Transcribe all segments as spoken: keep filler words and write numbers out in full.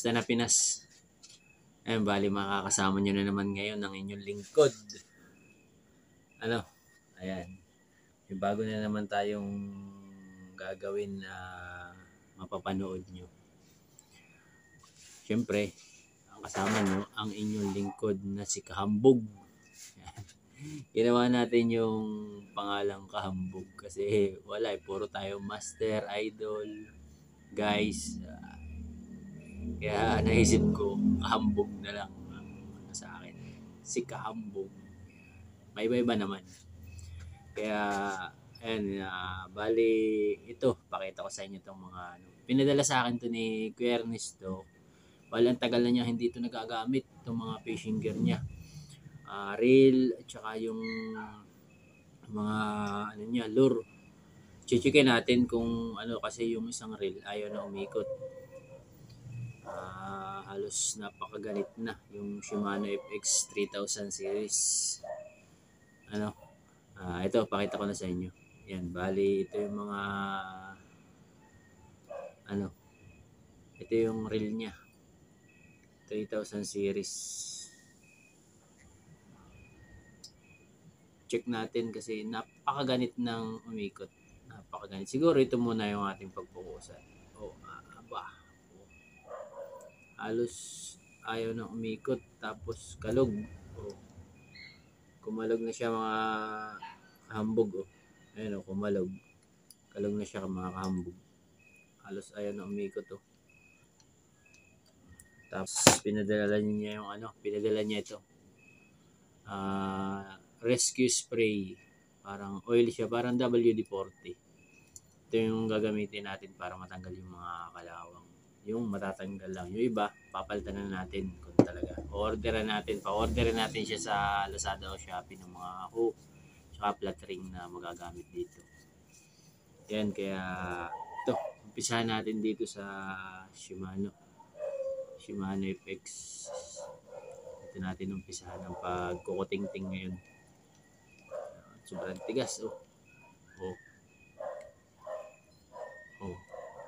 Kamusta na Pinas? Ayun, bali makakasama nyo na naman ngayon ng inyong lingkod. Ano? Ayan. Yung bago na naman tayong gagawin na mapapanood nyo. Siyempre, ang kasama nyo, ang inyong lingkod na si Kahambog. Ginawa natin yung pangalang Kahambog kasi wala eh, puro tayo master, idol, guys. Kaya naisip ko, Kahambog na lang ang ano sa akin. Si Kahambog. May iba-iba naman. Kaya, ayan, uh, bali, ito, pakita ko sa inyo itong mga, ano, pinadala sa akin to ni Kuya Ernesto. Bali, ang tagal na niya hindi ito nagagamit, itong mga fishing gear niya. Uh, reel, at saka yung mga, ano niya, lure. Chichikin natin kung, ano, kasi yung isang reel, ayaw na umikot. Uh, halos napakaganit na yung Shimano F X three thousand series. Ano, uh, ito pakita ko na sa inyo. Yan, bali ito yung mga ano, ito yung reel niya, three thousand series. Check natin kasi napakaganit ng umikot, napakaganit. Siguro ito muna yung ating pagpukusan. Oh, aba, halos ayaw na umikot, tapos kalog. Oh, kumalog na siya mga kahambog. Oh, ayun, oh, kumalog, kalog na siya mga kahambog. Halos ayaw na umikot. Oh, tapos pinadala niya yung ano, pinadala niya ito, uh, rescue spray, parang oil siya, parang W D forty. Ito yung gagamitin natin para matanggal yung mga kalawang. Yung matatanggal lang. Yung iba, papalitan na natin kung talaga. Orderan natin. Pa-orderan natin siya sa Lazada o Shopee ng mga hook tsaka flat ring na magagamit dito. Yan, kaya ito, umpisahan natin dito sa Shimano. Shimano F X. Ito natin umpisahan ng pagkukuting-ting ngayon. Sobrang tigas. Oh. Oh. Oh.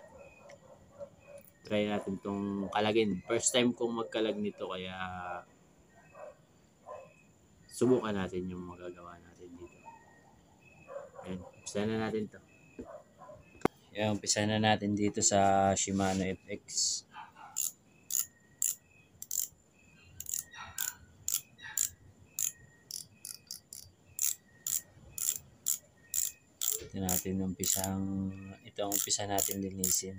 Try natin itong kalagin. First time kong magkalag nito, kaya subukan natin yung magagawa natin dito. Ayan, umpisa na natin to. Ayan, umpisa na natin dito sa Shimano F X. Ito natin umpisang, ito ang umpisa natin linisin.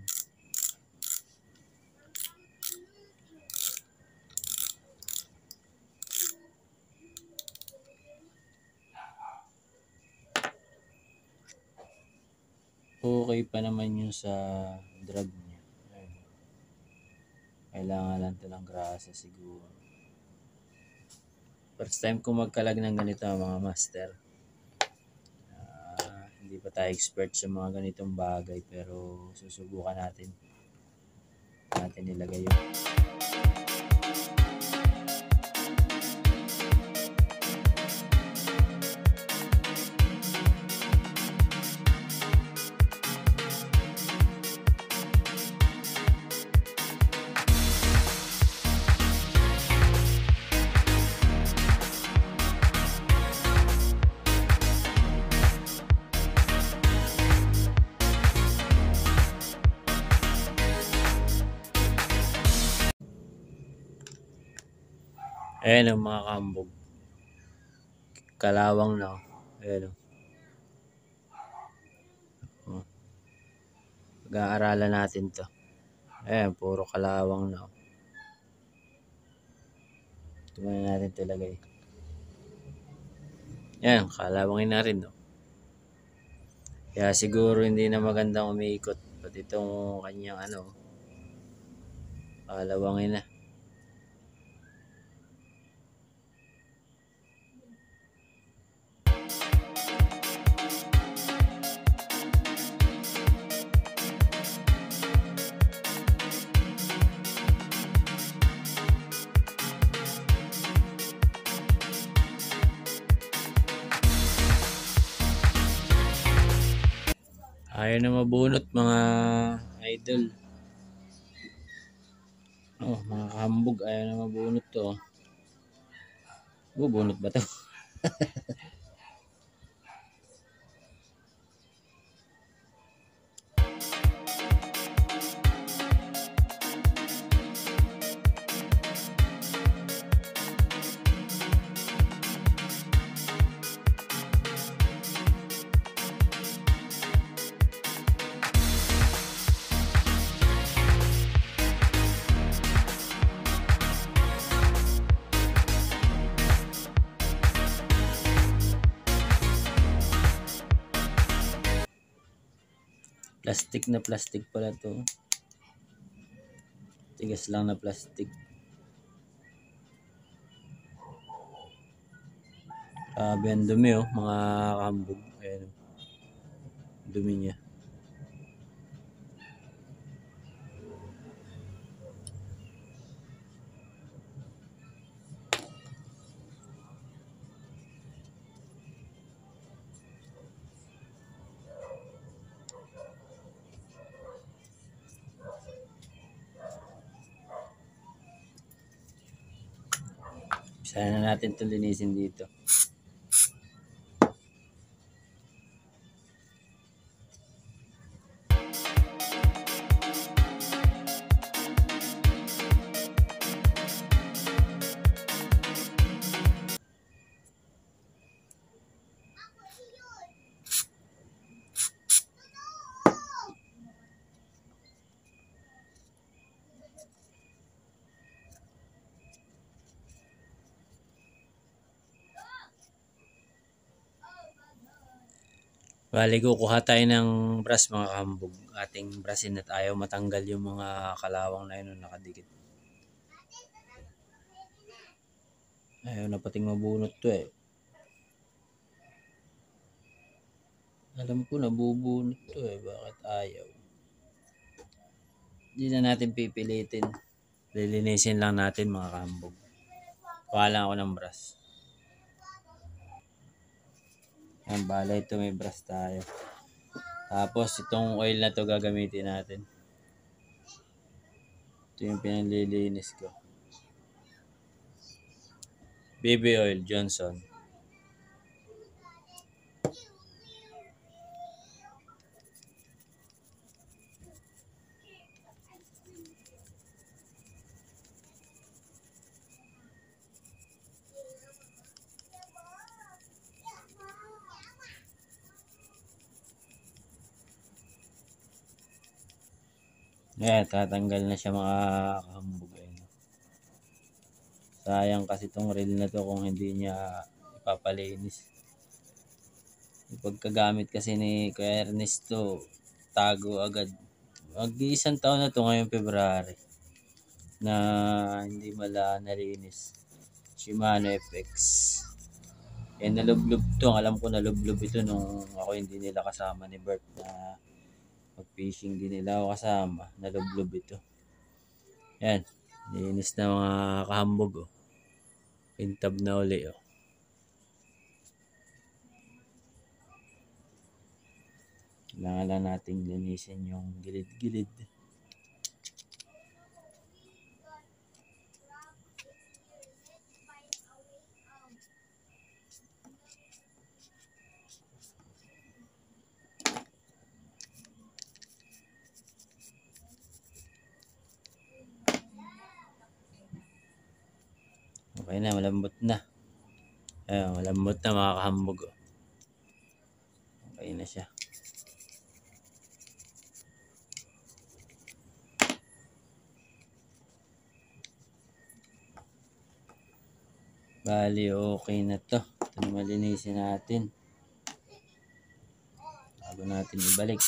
Okay pa naman yung sa drag niya. Ayun. Kailangan lang ito ng grasa siguro. First time ko magkalag ng ganito mga master. Uh, hindi pa tayo expert sa mga ganitong bagay, pero susubukan natin. Natin nilagay yun. Ayan ang mga kahambog. Kalawang na. Ayan o. Oh. Pag-aaralan natin to. Ayan, puro kalawang na. Ito muna natin ito ilagay. Ayan, kalawangin na rin. No? Kaya siguro hindi na magandang umiikot. Pati itong kanyang ano, kalawangin na. Ayaw na mabunot mga idol. Oh, mga kahambog, ayaw na mabunot to. Bubunot ba to? Plastic na plastic pala to. Tigas lang na plastic. Grabe ang dumi oh, mga kahambog. Ayan oh. Dumi niya. Sana natin ito linisin dito. Bali, kukuha tayo ng brush mga kahambog. Ating brushin at ayaw matanggal yung mga kalawang na yun nakadikit. Ayaw na pating mabunot to eh. Alam ko nabubunot to eh. Bakit ayaw? Hindi na natin pipilitin. Lilinisin lang natin mga kahambog. Kuha lang ako ng brush. Yan, bala ito may brush tayo. Tapos itong oil na to gagamitin natin. Ito yung pinanlilinis ko. Baby oil Johnson. Ayan, tatanggal na siya mga kahambog. Sayang kasi itong reel na to kung hindi niya ipapalinis. Yung pagkagamit kasi ni Kuya Ernesto, tago agad. Mag-iisang taon na to ngayong February na hindi mala nalinis. Shimano F X. Eh, nalublob to. Alam ko nalublob ito nung ako hindi nila kasama ni Bert na mag-fishing, din nila ako kasama. Nalublob ito. Yan. Linis na mga kahambog oh. Pintab na uli oh. Kailangan lang nating linisin yung gilid-gilid. Okay na, malambot na. Ayun, malambot na mga kahambog. Okay na siya. Bali, okay na to. Ito na malinisin natin. Bago natin ibalik.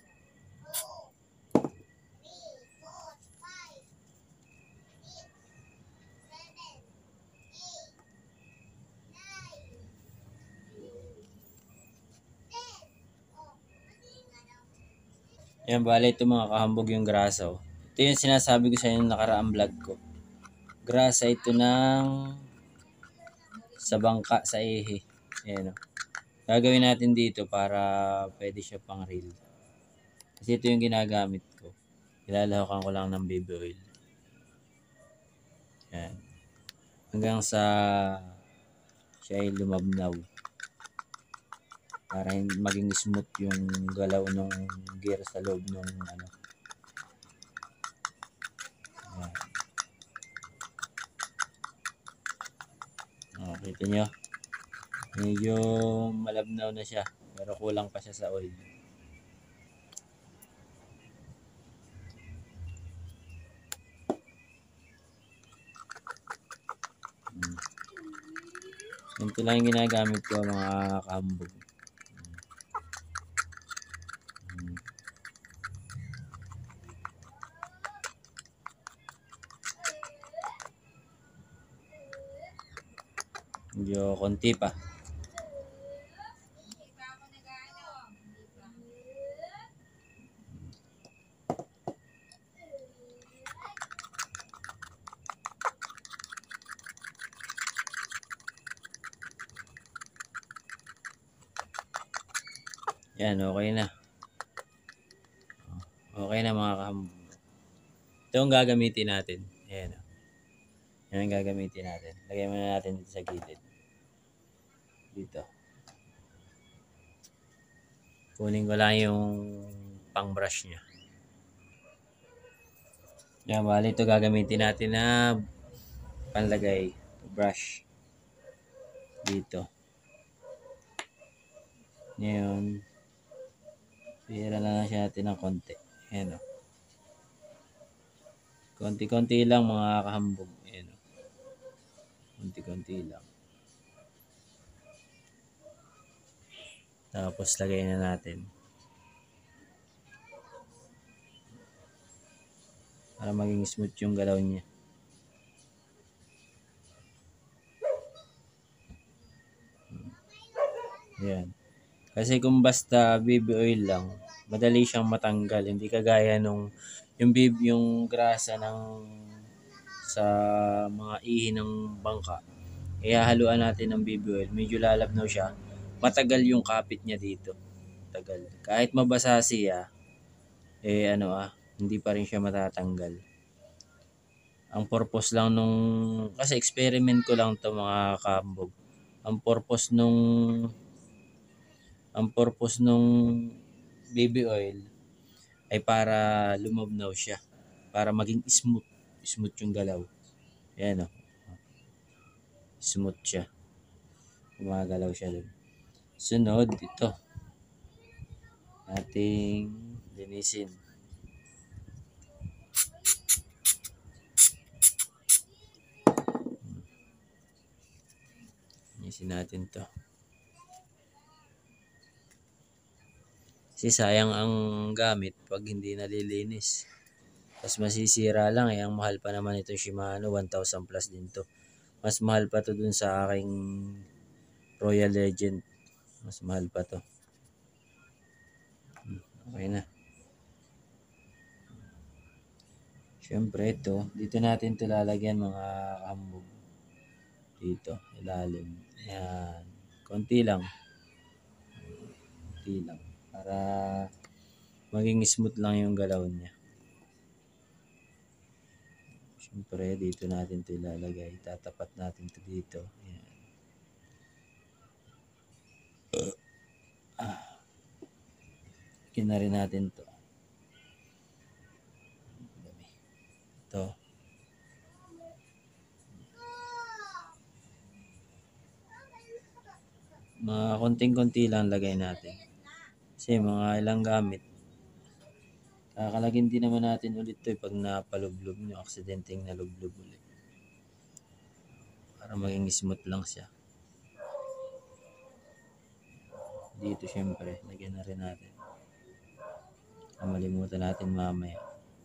Ayan, bali ito mga kahambog yung grasa. Oh. Ito yung sinasabi ko sa inyo nakaraang vlog ko. Grasa ito ng sa bangka, sa ihi. Ayan, oh. Gagawin natin dito para pwede siya pang reel. Kasi ito yung ginagamit ko. Ilalahakan ko lang ng baby oil. Yan. Hanggang sa siya ay lumabnaw para hindi maging smooth yung galaw ng gear sa loob ng ano. Yan. Oh, kita nyo? Medyo malabnaw na siya pero kulang pa siya sa oil. Hmm. Ito lang yung ginagamit ko mga kahambog. Hmm. Medyo konti pa. Yan, okay na. Okay na mga kahambog. Ito ang gagamitin natin. Ayan. Yan ang gagamitin natin. Lagyan muna natin dito sa gilid. Dito. Kunin ko lang yung pang brush niya. Yan, bali ito gagamitin natin na panlagay brush dito. Ngayon, pira na lang siya natin ng konti. Ayan o. Konti-konti lang mga kahambog. Ayan o. Konti-konti lang. Tapos lagay na natin. Para maging smooth yung galaw niya. Ayan. Kasi kung basta baby oil lang, madali siyang matanggal. Hindi kagaya nung yung baby, yung grasa ng sa mga ihi ng bangka. Ihahaluan natin ng baby oil. Medyo lalabnaw siya. Matagal yung kapit niya dito. Tagal. Kahit mabasa siya, eh ano ah, hindi pa rin siya matatanggal. Ang purpose lang nung, kasi experiment ko lang to mga kahambog. Ang purpose nung ang purpose nung baby oil ay para lumabnaw siya, para maging smooth, smooth yung galaw. Ayan o. Smooth siya. Gumagalaw siya dun. Sunod, ito. Ating linisin. Linisin natin to. Kasi sayang ang gamit pag hindi nalilinis. Tapos masisira lang eh. Ang mahal pa naman itong Shimano. one thousand plus din to. Mas mahal pa to dun sa aking Royal Legend. Mas mahal pa to. Okay na. Siyempre ito. Dito natin ito lalagyan mga kahambog. Dito. Ilalim. Ayan. Konti lang. Konti lang. Para maging smooth lang yung galaw niya. Siyempre, dito natin ito ilalagay. Tatapat natin ito dito. Ayan. Ah. Kina rin natin ito. Ito. Mga konting-konti lang lagay natin. Kasi mga ilang gamit. Kakalagin din naman natin ulit ito pag napalublob nyo. Aksidenteng nalublob ulit. Para maging smooth lang siya. Dito syempre, lagyan na rin natin. Kamalimutan natin mamaya.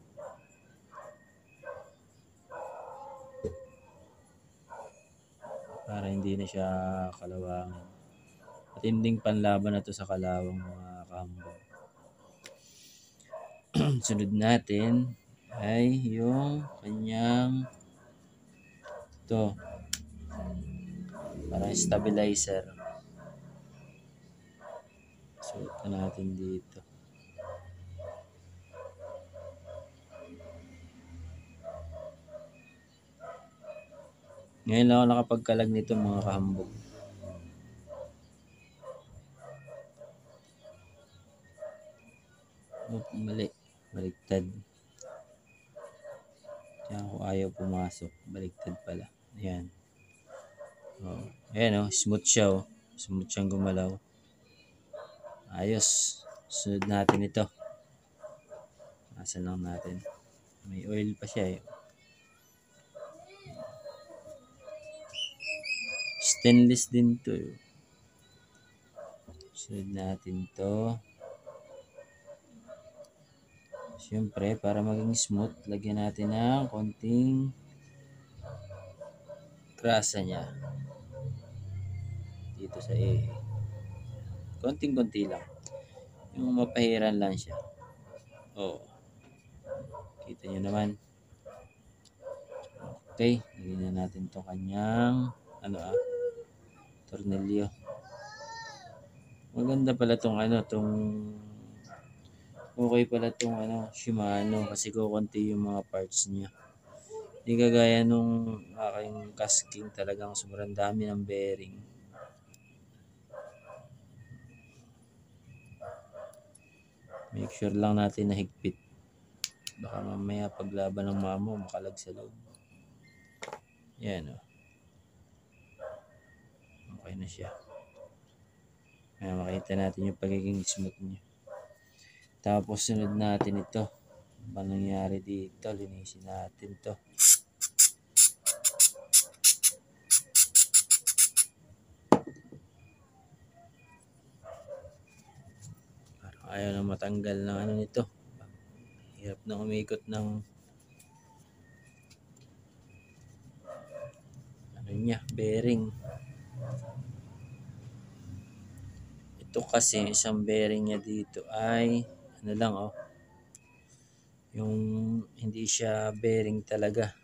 Para hindi na siya kalawangan. Matinding panlaban na to sa kalawang mga kahambog. Sunod natin ay yung kanyang ito. Parang stabilizer. Suot na natin dito. Ngayon lang ako nakapagkalag nito mga kahambog. Oh, mali. Baliktad. Kaya ako ayaw pumasok. Baliktad pala. Ayan. Oh. Ayan oh, smooth siya oh. Smooth siyang gumalaw. Ayos. Sunod natin ito. Asan lang natin. May oil pa siya eh. Stainless din to eh. Sunod natin to. Siyempre, para maging smooth, lagyan natin ng konting grasa niya. Dito sa A. Konting-konti lang. Yung mapahiran lang siya. Oh. Kita nyo naman. Okay. Lagyan na natin to kanyang ano ah. Tornilyo. Maganda pala tong ano, tong okay pala tong ano, Shimano kasi kukunti yung mga parts niya. Hindi kagaya nung aking casking, talagang sobrang dami ng bearing. Make sure lang natin na higpit. Baka mamaya paglaban ng mamo, makalag sa loob. Yan o. Oh. Okay na siya. Kaya makita natin yung pagiging smooth niya. Tapos sunod natin ito. Ano ba nangyari dito? Linisin natin to. Parang ayaw na matanggal ng ano nito. Hirap na umikot ng ano niya, bearing. Ito kasi isang bearing niya dito ay ano lang oh. Yung hindi siya bearing talaga.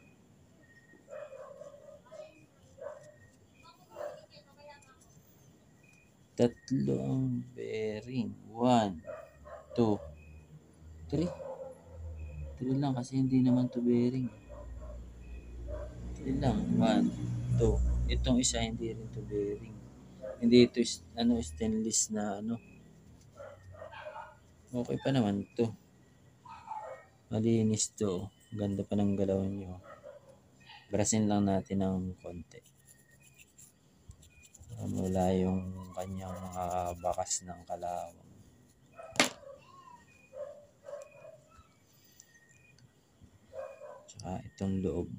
Tatlo ang bearing. One, two, three. Three lang kasi hindi naman to bearing. Three lang. One, two. Itong isa hindi rin to bearing. Hindi ito ano, stainless na ano. Okay pa naman to. Malinis to. Ganda pa ng galaw nyo. Brasin lang natin ng konti. Wala yung kanyang mga bakas ng kalawang. Tsaka itong loob.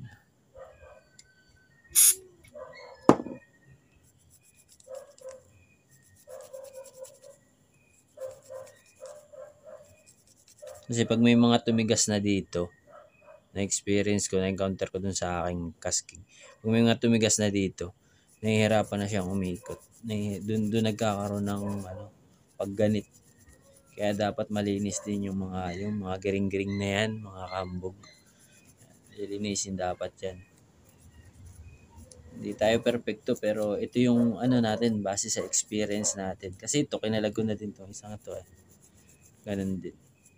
Kasi pag may mga tumigas na dito, na-experience ko, na-encounter ko dun sa aking casking. Pag may mga tumigas na dito, nahihirapan na siyang umikot. Dun, dun nagkakaroon ng ano, pagganit. Kaya dapat malinis din yung mga, yung mga giring-giring na yan, mga kambog. Lilinisin dapat yan. Hindi tayo perfecto pero ito yung ano natin, base sa experience natin. Kasi ito, kinalag ko na din to. Isang ito eh. Ganun din.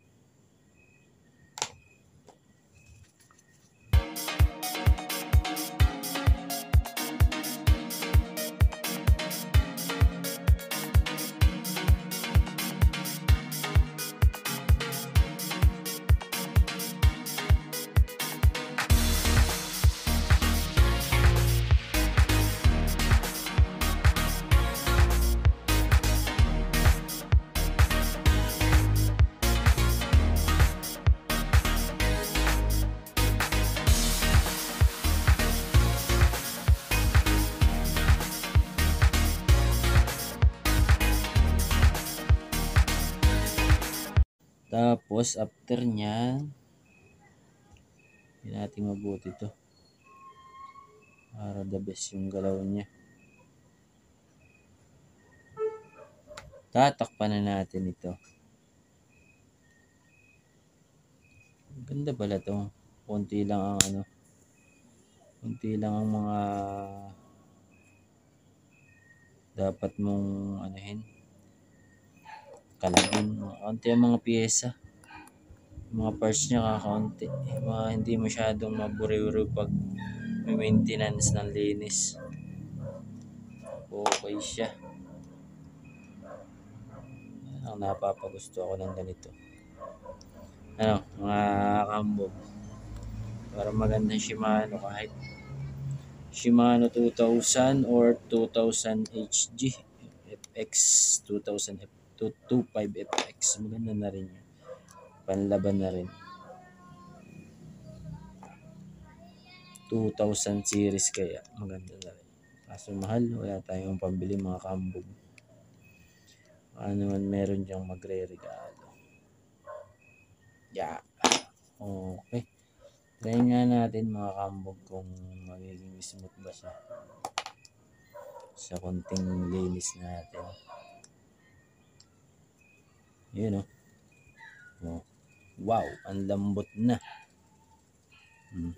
Tapos, after nyan, hindi natin mabuti ito. Para the best yung galaw niya. Tatakpan na natin ito. Ganda pala to. Kunti lang ang ano. Kunti lang ang mga dapat mong anuhin. Kalagin. Kaunti ang mga piyesa. Mga parts niya kakaunti. Mga hindi masyadong maburiw-uriw pag may maintenance ng linis. Okay siya. Ang napapagusto ako ng ganito. Ano, mga kahambog. Para magandang Shimano, kahit Shimano two thousand or two thousand H G, F X two thousand F two twenty-five F X, maganda na rin yun. Panlaban na rin. two thousand series kaya maganda na rin. Kaso mahal, wala tayong pambili mga kahambog. Ano man meron diyang magre-regalo. Yeah. Okay. Try nga natin mga kahambog kung magiging smooth ba siya sa konting linis natin. Yun o. Oh. Wow, ang lambot na. Hmm.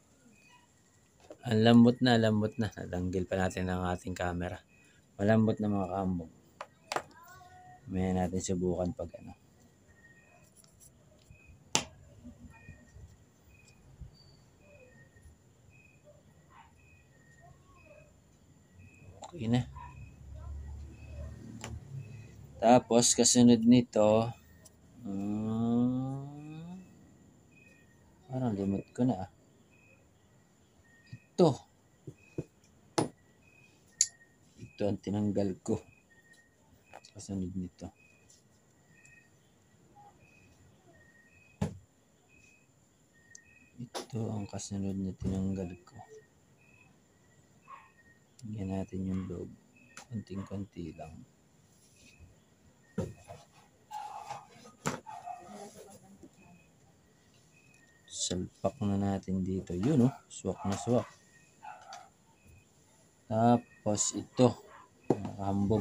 Ang lambot na, lambot na. Natanggil pa natin ang ating camera. Malambot na mga kahambog. May natin subukan pag ano. Okay na. Tapos kasunod nito, um, parang limot ko na ah. Ito. Ito ang tinanggal ko. Kasunod nito. Ito ang kasunod na tinanggal ko. Hingyan natin yung loob. Konting-konti lang. Salpak na natin dito. Yun oh. Swak na swak. Tapos ito. Kahambog.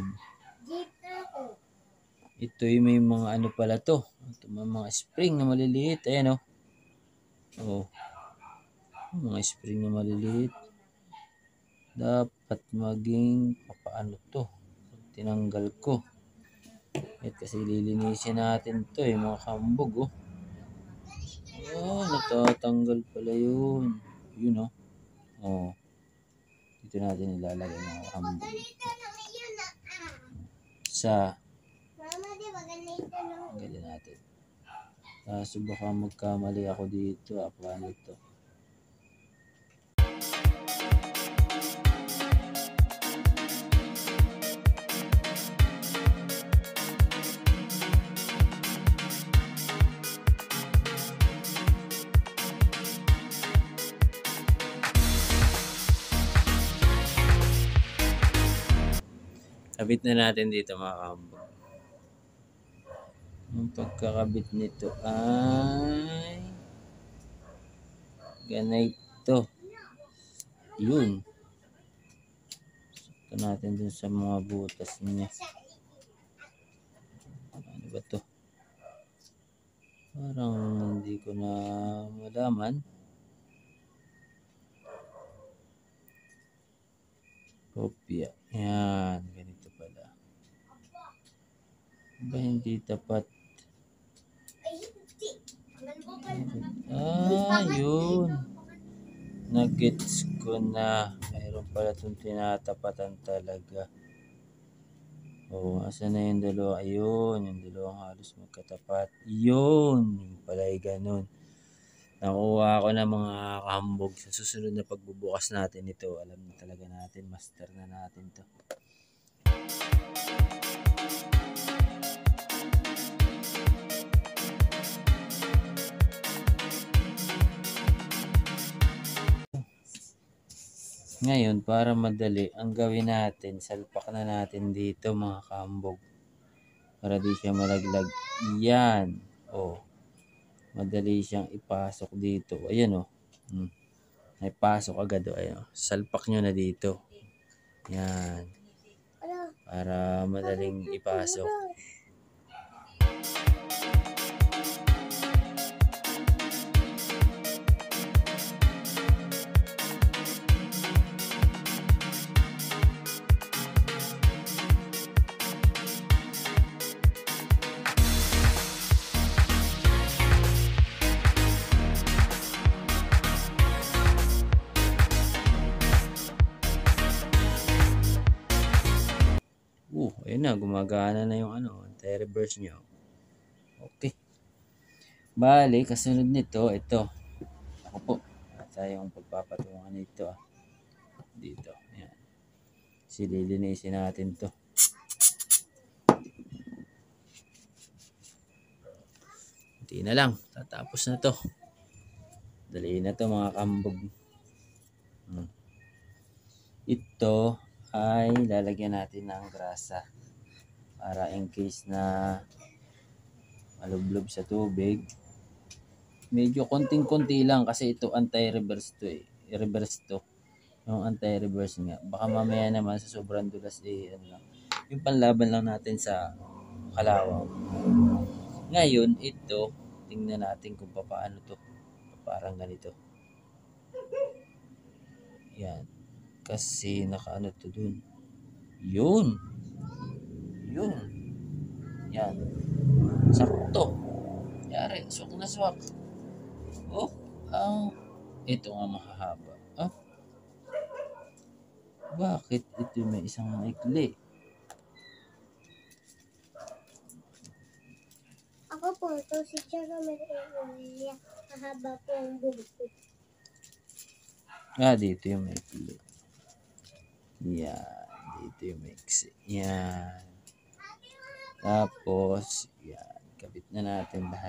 Ito yung may mga ano pala to. Ito may mga spring na maliliit. Ayan oh. Oh. Mga spring na maliliit. Dapat maging papaano to. Tinanggal ko. At kasi lilinisin natin to eh. Mga kahambog oh. Oh, natatanggal pala yun. Yun oh. Oh. Dito natin ilalagay mga kahambog. Sa ganyan natin. Kaso baka magkamali ako dito. Ah, paano ito? Kabit na natin dito mga kahambog. Ang pagkakabit nito ay ganito. Yun. Ito natin dun sa mga butas niya. Ano ba to? Parang hindi ko na malaman. Kopya. Yan. Ganito pala. Ba hindi tapat? Ah, yun. Nagets ko na. Mayroon pala itong tinatapatan talaga. Oo, oh, asan na yung dalawa? Ayun, yung dalawang halos magkatapat. Yun, yung pala ay ganun. Nakuha ko na mga kahambog. Sa susunod na pagbubukas natin ito, alam na talaga natin, master na natin to. Ngayon, para madali, ang gawin natin, salpak na natin dito mga kahambog. Para di siya malaglag. Yan. O. Madali siyang ipasok dito. Ayan o. Hmm. Ay pasok agad o. Ayan o. Salpak nyo na dito. Yan. Para madaling ipasok. Uh, ayun na, gumagana na yung ano, anti-reverse nyo. Okay. Bali, kasunod nito, ito. Ako po, tayong pagpapatungan nito ah. Dito, ayan. Sililinisin natin to. Hindi na lang, tatapos na to. Dali na to mga kahambog. Hmm. Ito ay lalagyan natin ng grasa para in case na malublob sa tubig. Medyo konting-konti lang kasi ito anti-reverse to eh. I-reverse to. Yung anti-reverse nga. Baka mamaya naman sa sobrang dulas eh, ano lang. Yung panlaban lang natin sa kalawang. Ngayon, ito, tingnan natin kung paano to. Parang ganito. Yan. Kasi nakaano to dun. Yun. Yun. Yan. Sakto. Yari. Swak na swak. Oh. Ang. Ito nga mahahaba. Ah. Bakit ito may isang maikli? Ako po, ito si Jerome Emilia. Mahaba po ang buhok ko. Ah, dito yung maikli. Yan. Dito yung maiksi. Yan. Tapos, yan. Kabit na natin lahat.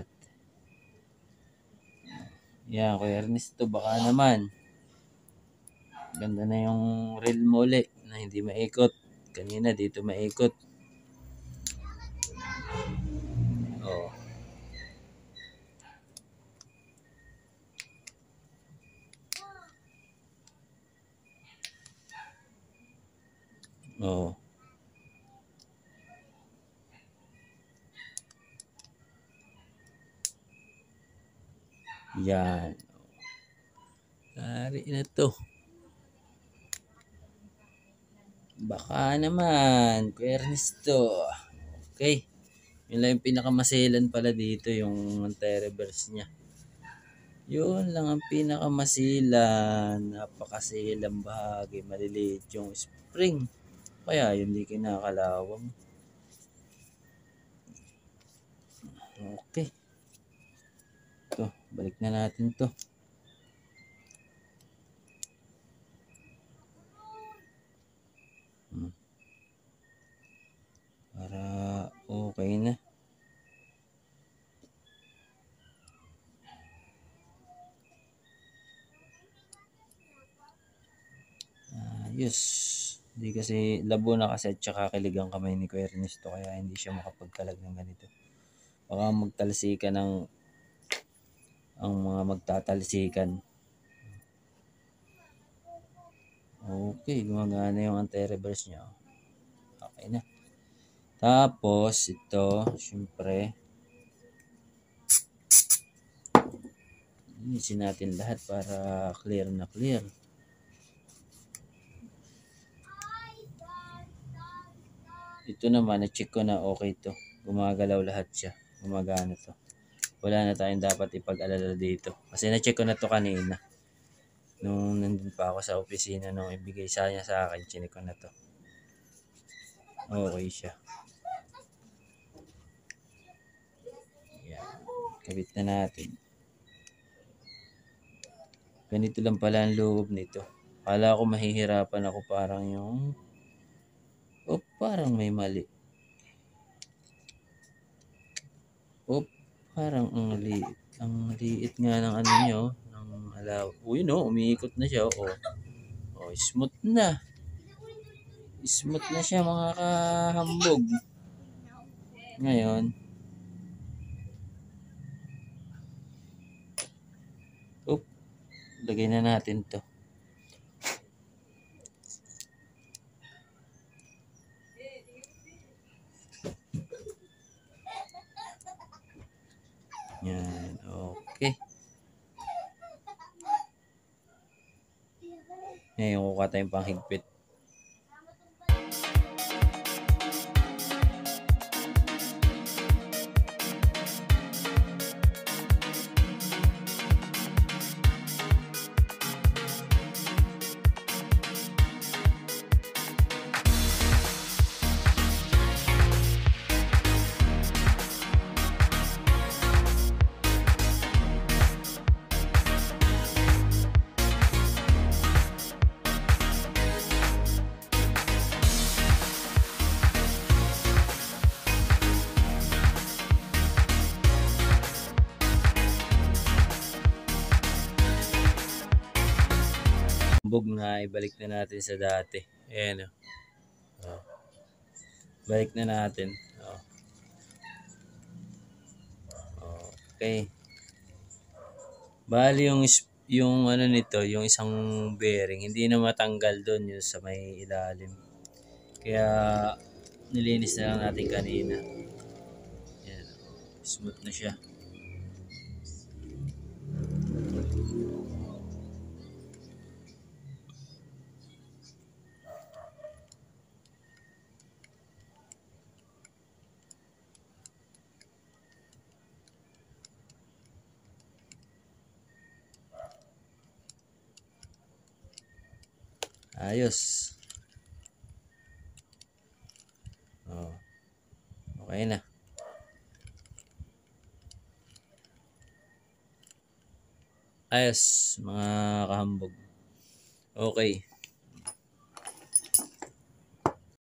Yan, Kuya Ernesto, baka naman. Ganda na yung reel mo ulit na hindi maikot. Kanina dito maikot. Oh. Oh. Yan. Tari na to. Baka naman, Kuya Ernesto. Okay. Yun lang yung pinakamasilan pala dito, yung anti-reverse niya. Yun lang ang pinakamasilan. Napakasilang bahagi. Maliliit yung spring. Kaya yun di kinakalawang. Okay. Ito, balik na natin to. Hmm. Para okay na. Ayos. Hindi kasi labo na kasi at saka kilig ang kamay ni Kuya Ernesto kaya hindi siya makapagkalag ng ganito. Baka magtalsikan ng ang mga magtatalsikan. Okay, gumagana yung anti-reverse niya. Okay na. Tapos, ito, syempre, linisin natin lahat para clear na clear. Ito naman, na-check ko na okay to. Gumagalaw lahat siya. Gumagana to. Wala na tayong dapat ipag-alala dito. Kasi na-check ko na to kanina. Nung nandun pa ako sa opisina, nung ibigay sa niya sa akin, chinik ko na to. Okay siya. Yan. Kabit na natin. Ganito lang pala ang loob nito. Kala ko mahihirapan ako parang yung... Oh, parang may mali. Oh, parang ang liit. Ang liit nga ng ano nyo. Alaw. Uy, no, umiikot na siya. Oh. Oh, smooth na. Smooth na siya mga kahambog. Ngayon, oh, lagay na natin to. Yan, okay. Ngayon, kukuha tayong panghigpit. kahambog na ibalik na natin sa dati. Ayan o. Oh. Balik na natin. Oh. Okay. Bali yung is- yung ano nito, yung isang bearing, hindi na matanggal doon yung sa may ilalim. Kaya nilinis na lang natin kanina. Yan. Smooth na siya. Ayos. Oh. Okay na. Ayos, mga kahambog. Okay.